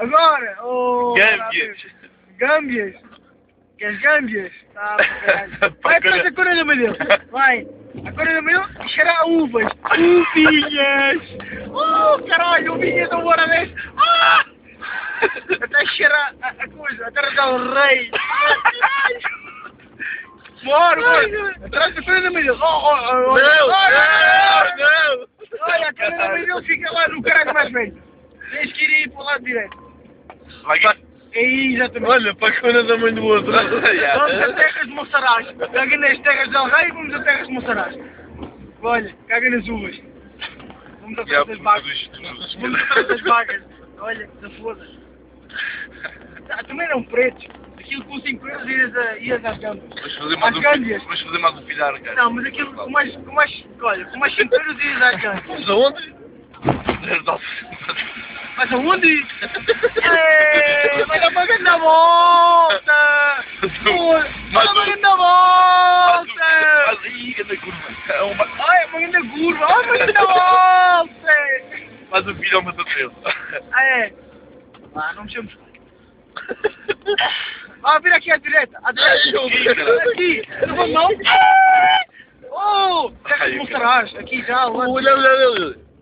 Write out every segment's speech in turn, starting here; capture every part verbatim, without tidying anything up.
Agora! Oh, Gâmbias! Gâmbias! Queres gâmbias? Tá, caralho. Vai depois a cor da Amadeu! Vai! A cor da Amadeu cheira a uvas! Uvinhas! Oh, caralho! Uvinhas da hora deste! Ah! Até cheira a, a coisa! A terra do rei! Ah, caralho! Bora, bora! Atrás da cor da Amadeu! Oh, oh, oh! Não! Olha, Não! Não! olha, a cor da Amadeu fica lá no caralho mais velho! Tens que ir aí para o lado direito! Vai aqui. É exatamente! Olha, para a cona da mãe do outro. Vamos a terras de Monsaraz. Caga nas terras de Alrei e vamos a terras de Monsaraz. Olha, caga nas uvas. Vamos atrás das vagas. Vamos atrás das vagas. Olha, da foda. Ah, também eram pretos. Aquilo com cinco euros ias, a, ias às gambas. Vamos fazer mais Às um gâmbias. Vamos fazer mais um filhar, cara. Não, mas aquilo com mais, com mais, olha, com mais cinco euros ias às gambas. Mas aonde? Mas aonde? Ei, vai dar uma grande volta! Vai dar uma grande volta! Mas aí, grande curva. É uma... Ai, uma grande curva! Ai, uma grande volta! Mas o filho é uma surpresa. Ah, é? Ah, não mexemos. Ah, vira aqui à direita, à direita. Aqui, não vamos não. Oh, terra de Monsaraz, aqui já. Olha, olha, olha.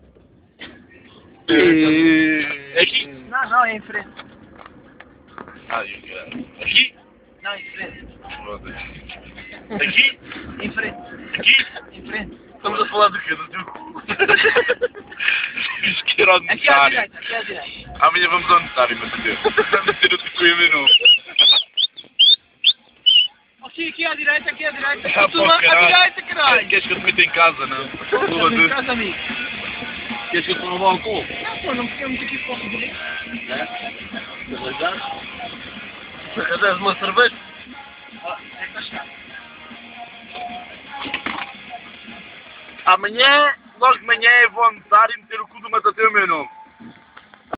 É aqui? Não, não, é em frente. Ah, eu quero. Aqui? Não, em frente. Aqui? Em frente. Aqui? Em frente. Estamos a falar do quê? Do teu cu? Isqueiro ao Aqui à necessário. direita, aqui à direita. Amanhã vamos ao necessário, meu Deus. Vamos ter o teu cu em menu. Aqui, aqui à direita, aqui à direita. Ah, Tudo pô, à caralho. direita, caralho. Queres que eu te meta em casa, não? Em casa, amigo. Queres que eu te leve ao álcool? Não, pô, não ficamos aqui para o seguinte. É? Arranjar? Arranjas uma cerveja? Ó, é que está chegado. Amanhã, logo de manhã, vou ao necessário meter o cu do Matateu em meu nome.